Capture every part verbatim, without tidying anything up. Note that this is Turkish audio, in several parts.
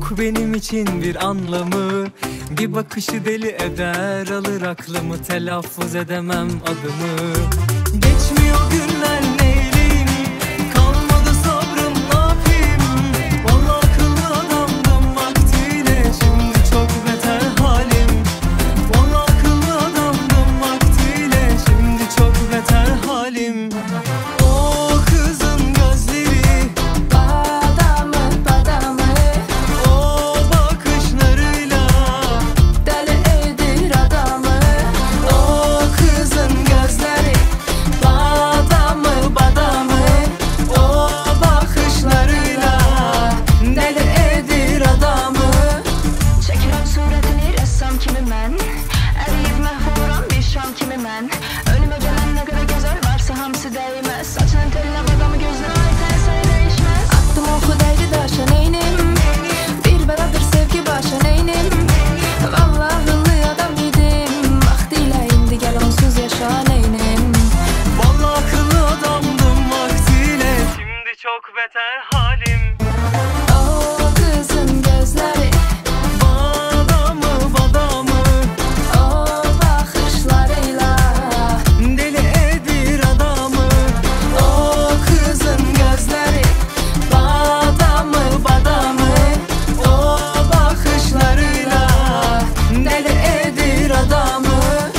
yok benim için bir anlamı. Bir bakışı deli eder, alır aklımı, telaffuz edemem adımı. Geçmiyor günler, neyleyim, kalmadı sabrım, ne yapayım? Vallahi akıllı adamdım vaktiyle, şimdi çok beter halim. Vallahi akıllı adamdım vaktiyle, şimdi çok beter halim. O kızın gözleri badamı badamı, o bakışlarıyla deli edir adamı. o kızın gözleri Badamı badamı, o bakışlarıyla deli edir adamı. Çekiyorum suretini ressam kimi mən, əriyib məhv oluram bir şam kimi mən. Önümə gələn nə qədər gözəl varsa hamısı dəyməz. Saçının telinə badamı gözünə ait hər şey dəyişməz. Attım oxu dəydi daşa neynim, bir bərabər sevgi başa neynim. Vallahi ağıllı adam idim, vaxtilə indi gəl onsuz yaşa neynim. Vallahi akıllı adamdım vaktiyle, şimdi çok beter halim. O kızın gözləri, Badamı badamı o baxışlarıyla deli edir adamı. o kızın gözləri, badamı badamı, O bakışlarıyla deli edir adamı.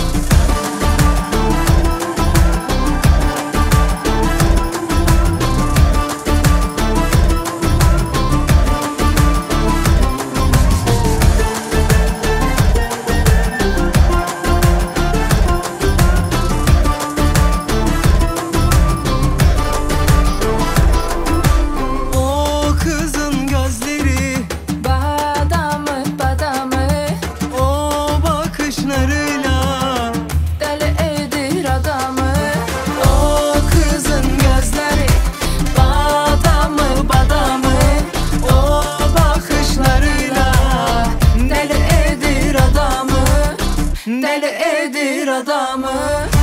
o kızın gözleri Badamı badamı, o bakışlarıyla deli edir adamı. O kızın gözləri, badamı badamı, o bakışlarıyla deli edir adamı. Deli edir adamı.